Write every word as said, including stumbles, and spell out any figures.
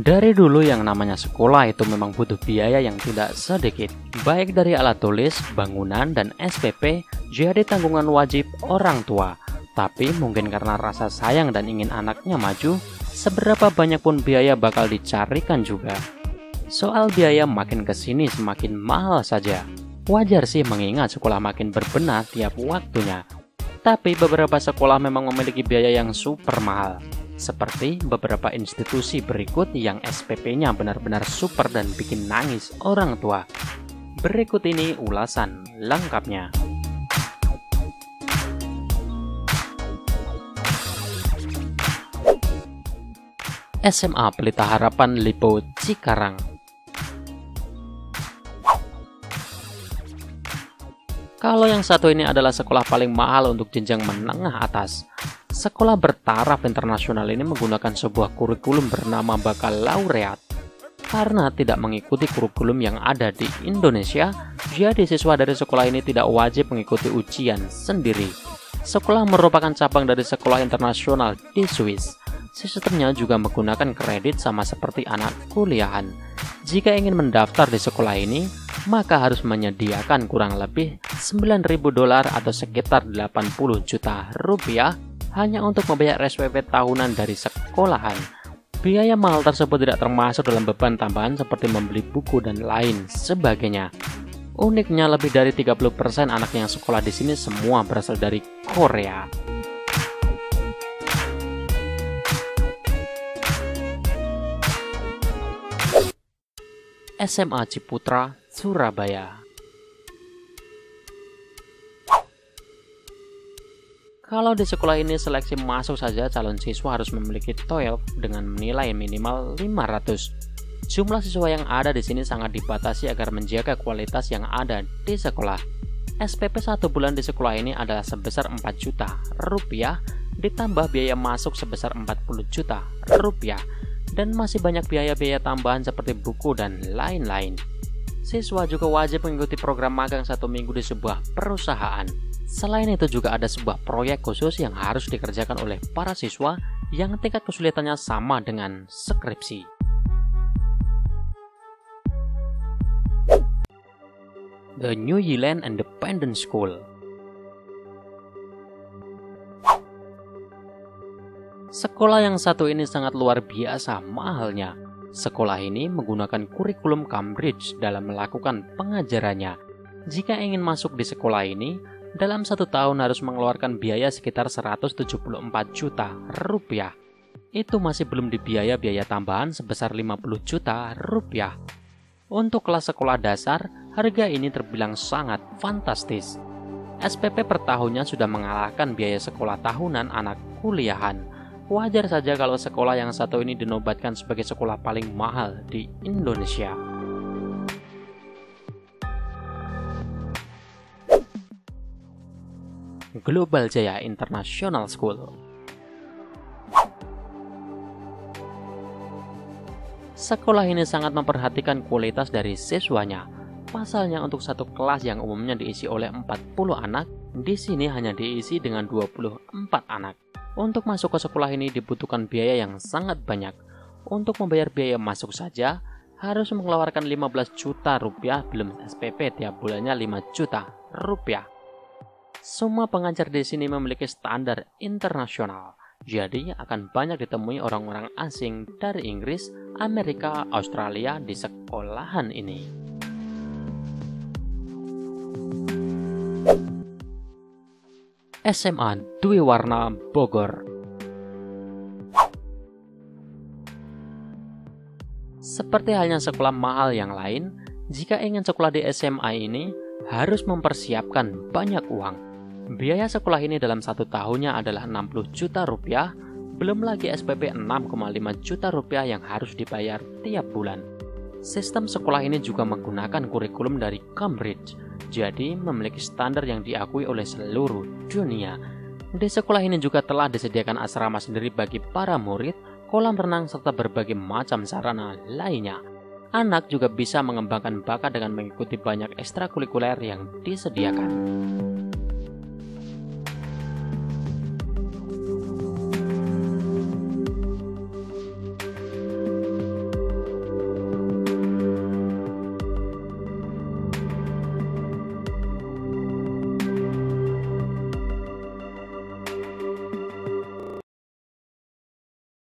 Dari dulu yang namanya sekolah itu memang butuh biaya yang tidak sedikit, baik dari alat tulis, bangunan, dan S P P jadi tanggungan wajib orang tua. Tapi mungkin karena rasa sayang dan ingin anaknya maju, seberapa banyak pun biaya bakal dicarikan juga. Soal biaya makin kesini semakin mahal saja. Wajar sih mengingat sekolah makin berbenah tiap waktunya. Tapi beberapa sekolah memang memiliki biaya yang super mahal. Seperti beberapa institusi berikut yang S P P-nya benar-benar super dan bikin nangis orang tua. Berikut ini ulasan lengkapnya. S M A Pelita Harapan Lipo Cikarang. Kalau yang satu ini adalah sekolah paling mahal untuk jenjang menengah atas. Sekolah bertaraf internasional ini menggunakan sebuah kurikulum bernama Baccalaureate. Karena tidak mengikuti kurikulum yang ada di Indonesia, jadi siswa dari sekolah ini tidak wajib mengikuti ujian sendiri. Sekolah merupakan cabang dari sekolah internasional di Swiss. Sistemnya juga menggunakan kredit sama seperti anak kuliahan. Jika ingin mendaftar di sekolah ini, maka harus menyediakan kurang lebih sembilan ribu dolar atau sekitar delapan puluh juta rupiah hanya untuk membayar S P P tahunan dari sekolahan. Biaya mahal tersebut tidak termasuk dalam beban tambahan seperti membeli buku dan lain sebagainya. Uniknya, lebih dari tiga puluh persen anak yang sekolah di sini semua berasal dari Korea. S M A Ciputra, Surabaya. Kalau di sekolah ini seleksi masuk saja calon siswa harus memiliki T O E L dengan nilai minimal lima ratus. Jumlah siswa yang ada di sini sangat dibatasi agar menjaga kualitas yang ada di sekolah. S P P satu bulan di sekolah ini adalah sebesar empat juta rupiah, ditambah biaya masuk sebesar empat puluh juta rupiah, dan masih banyak biaya-biaya tambahan seperti buku dan lain-lain. Siswa juga wajib mengikuti program magang satu minggu di sebuah perusahaan. Selain itu juga ada sebuah proyek khusus yang harus dikerjakan oleh para siswa yang tingkat kesulitannya sama dengan skripsi. The New Zealand Independent School. Sekolah yang satu ini sangat luar biasa mahalnya. Sekolah ini menggunakan kurikulum Cambridge dalam melakukan pengajarannya. Jika ingin masuk di sekolah ini, dalam satu tahun harus mengeluarkan biaya sekitar seratus tujuh puluh empat juta rupiah. Itu masih belum dibiaya biaya tambahan sebesar lima puluh juta rupiah. Untuk kelas sekolah dasar, harga ini terbilang sangat fantastis. S P P per tahunnya sudah mengalahkan biaya sekolah tahunan anak kuliahan. Wajar saja kalau sekolah yang satu ini dinobatkan sebagai sekolah paling mahal di Indonesia. Global Jaya International School. Sekolah ini sangat memperhatikan kualitas dari siswanya. Pasalnya untuk satu kelas yang umumnya diisi oleh empat puluh anak, di sini hanya diisi dengan dua puluh empat anak. Untuk masuk ke sekolah ini dibutuhkan biaya yang sangat banyak. Untuk membayar biaya masuk saja, harus mengeluarkan lima belas juta rupiah, belum S P P tiap bulannya lima juta rupiah. Semua pengajar di sini memiliki standar internasional, jadi akan banyak ditemui orang-orang asing dari Inggris, Amerika, Australia di sekolahan ini. S M A Dwi Warna Bogor. Seperti halnya sekolah mahal yang lain, jika ingin sekolah di S M A ini harus mempersiapkan banyak uang. Biaya sekolah ini dalam satu tahunnya adalah enam puluh juta rupiah, belum lagi S P P enam koma lima juta rupiah yang harus dibayar tiap bulan. Sistem sekolah ini juga menggunakan kurikulum dari Cambridge, jadi memiliki standar yang diakui oleh seluruh dunia. Di sekolah ini juga telah disediakan asrama sendiri bagi para murid, kolam renang, serta berbagai macam sarana lainnya. Anak juga bisa mengembangkan bakat dengan mengikuti banyak ekstrakurikuler yang disediakan.